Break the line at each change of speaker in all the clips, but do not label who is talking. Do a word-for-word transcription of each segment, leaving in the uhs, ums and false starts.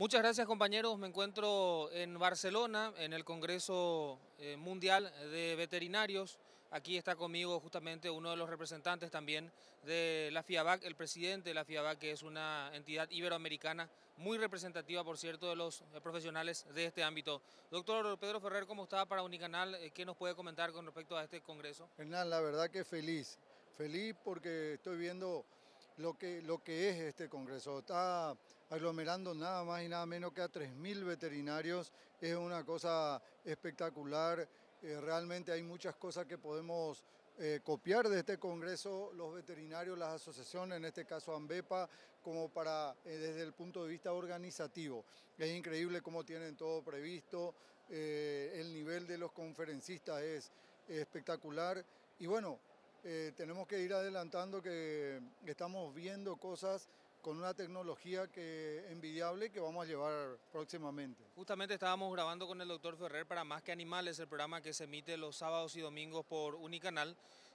Muchas gracias, compañeros. Me encuentro en Barcelona, en el Congreso eh, Mundial de Veterinarios. Aquí está conmigo justamente uno de los representantes también de la FIAVAC, el presidente de la FIAVAC, que es una entidad iberoamericana muy representativa, por cierto, de los eh, profesionales de este ámbito. Doctor Pedro Ferrer, ¿cómo está para Unicanal? Eh, ¿Qué nos puede comentar con respecto a este congreso?
Hernán, la verdad que feliz, feliz porque estoy viendo lo que, lo que es este congreso. Está aglomerando nada más y nada menos que a tres mil veterinarios. Es una cosa espectacular. Eh, realmente hay muchas cosas que podemos eh, copiar de este congreso, los veterinarios, las asociaciones, en este caso ANVEPA, como para eh, desde el punto de vista organizativo. Es increíble cómo tienen todo previsto, eh, el nivel de los conferencistas es espectacular y bueno, eh, tenemos que ir adelantando que estamos viendo cosas con una tecnología que envidiable que vamos a llevar próximamente.
Justamente estábamos grabando con el doctor Ferrer para Más que Animales, el programa que se emite los sábados y domingos por Unicanal.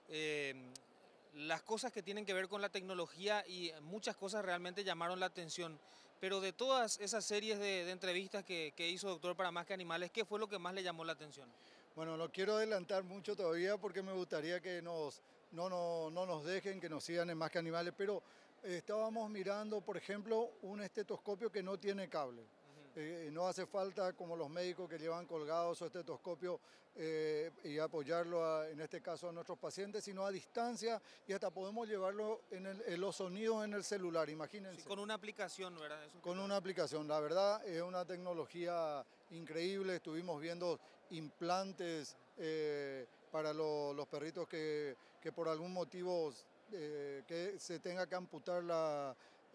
Eh, las cosas que tienen que ver con la tecnología y muchas cosas realmente llamaron la atención. Pero de todas esas series de, de entrevistas que, que hizo doctor para Más que Animales, ¿qué fue lo que más le llamó la atención?
Bueno, no quiero adelantar mucho todavía porque me gustaría que nos, no, no, no nos dejen, que nos sigan en Más que Animales, pero eh, estábamos mirando, por ejemplo, un estetoscopio que no tiene cable. Eh, no hace falta, como los médicos que llevan colgados su estetoscopio eh, y apoyarlo, a, en este caso a nuestros pacientes, sino a distancia y hasta podemos llevarlo en, el, en los sonidos en el celular, imagínense.
Sí, con una aplicación, ¿verdad? Eso
Con una aplicación, la verdad es una tecnología increíble, estuvimos viendo implantes eh, para lo, los perritos que, que por algún motivo eh, que se tenga que amputar la,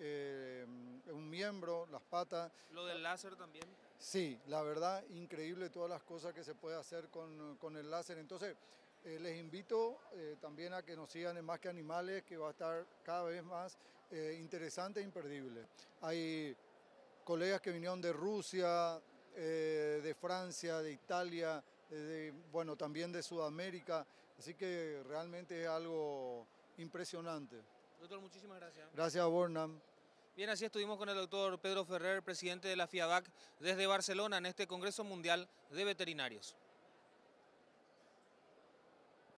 eh, un miembro, las patas.
Lo del láser también.
Sí, la verdad, increíble todas las cosas que se puede hacer con, con el láser. Entonces, eh, les invito eh, también a que nos sigan en Más que Animales, que va a estar cada vez más eh, interesante e imperdible. Hay colegas que vinieron de Rusia, eh, de Francia, de Italia, eh, de, bueno, también de Sudamérica, así que realmente es algo impresionante.
Doctor, muchísimas gracias.
Gracias a Bornam.
Bien, así estuvimos con el doctor Pedro Ferrer, presidente de la FIAVAC, desde Barcelona, en este Congreso Mundial de Veterinarios.